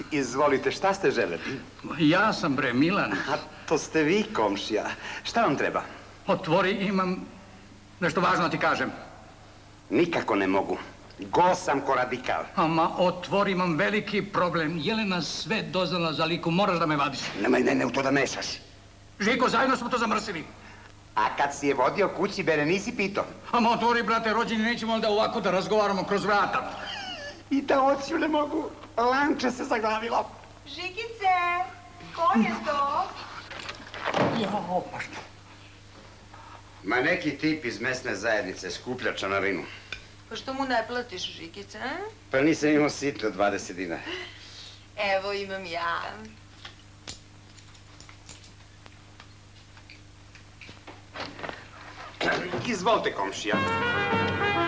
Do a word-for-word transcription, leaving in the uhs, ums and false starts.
Izvolite, šta ste želeli? Ja sam, bre, Milan. A to ste vi, komšija. Šta vam treba? Otvori, imam nešto važno da ti kažem. Nikako ne mogu. Go sam ko radikal. Ama, otvori, imam veliki problem. Jelena sve doznala za Liku, moraš da me vadiš. Nemoj, ne, ne, u to da mešaš. Žiko, zajedno smo to zamrsili. A kad si je vodio kući, bere, nisi pito? Ama, otvori, brate, rođeni, nećemo onda ovako da razgovaramo kroz vrata. I da oću ne mogu. Lanče se zaglavilo. Žikice, ko je to? Jao, pa što? Ma neki tip iz mesne zajednice skuplja članarinu. Pa što mu ne platiš, Žikice, a? Pa nisam imao sitno dvadeset dinara. Evo imam ja. Izvolite, komšija.